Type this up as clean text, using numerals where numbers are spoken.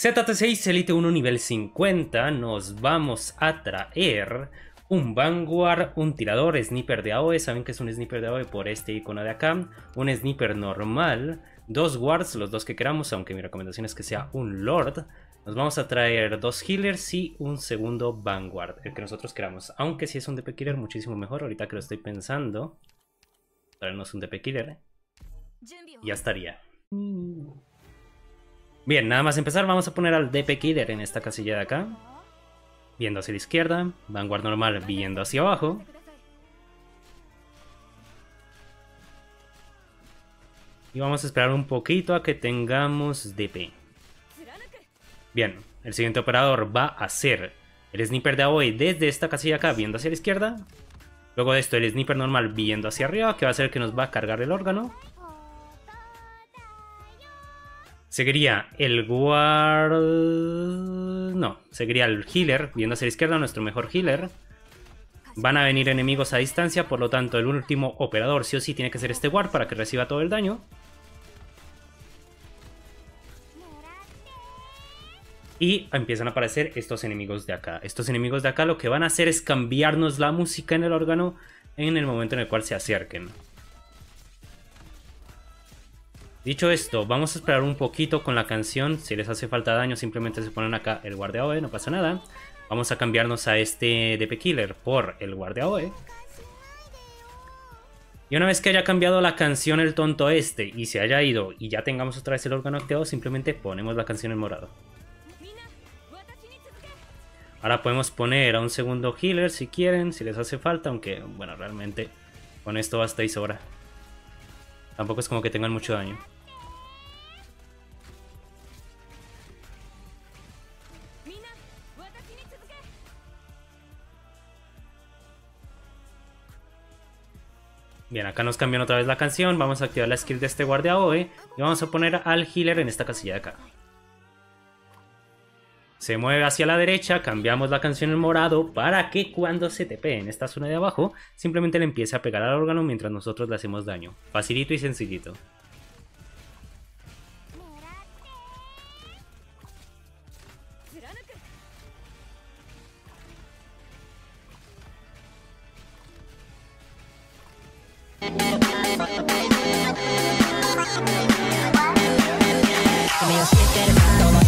ZT6 Elite 1 nivel 50, nos vamos a traer un Vanguard, un tirador, sniper de AOE, saben que es un sniper de AOE por este icono de acá, un sniper normal, dos wards, los dos que queramos, aunque mi recomendación es que sea un lord. Nos vamos a traer dos healers y un segundo Vanguard, el que nosotros queramos, aunque si es un DP Killer muchísimo mejor, ahorita que lo estoy pensando, traernos un DP Killer y ya estaría. Bien, nada más empezar, vamos a poner al DP Killer en esta casilla de acá. Viendo hacia la izquierda, Vanguard normal viendo hacia abajo. Y vamos a esperar un poquito a que tengamos DP. Bien, el siguiente operador va a ser el sniper de AOE desde esta casilla acá viendo hacia la izquierda. Luego de esto el sniper normal viendo hacia arriba, que va a ser el que nos va a cargar el órgano. Seguiría el guard... No, seguiría el healer, viendo hacia la izquierda, nuestro mejor healer. Van a venir enemigos a distancia, por lo tanto el último operador sí o sí tiene que ser este guard para que reciba todo el daño. Y empiezan a aparecer estos enemigos de acá. Estos enemigos de acá lo que van a hacer es cambiarnos la música en el órgano en el momento en el cual se acerquen. Dicho esto, vamos a esperar un poquito con la canción. Si les hace falta daño, simplemente se ponen acá el guardia AOE, no pasa nada. Vamos a cambiarnos a este DP Killer por el guardia AOE. Y una vez que haya cambiado la canción el tonto este y se haya ido y ya tengamos otra vez el órgano activado, simplemente ponemos la canción en morado. Ahora podemos poner a un segundo healer si quieren, si les hace falta, aunque bueno, realmente con esto basta y sobra. Tampoco es como que tengan mucho daño. Bien, acá nos cambian otra vez la canción. Vamos a activar la skill de este guardia AOE y vamos a poner al healer en esta casilla de acá. Se mueve hacia la derecha, cambiamos la canción en morado para que cuando se TP en esta zona de abajo, simplemente le empiece a pegar al órgano mientras nosotros le hacemos daño. Facilito y sencillito. Give me a stick that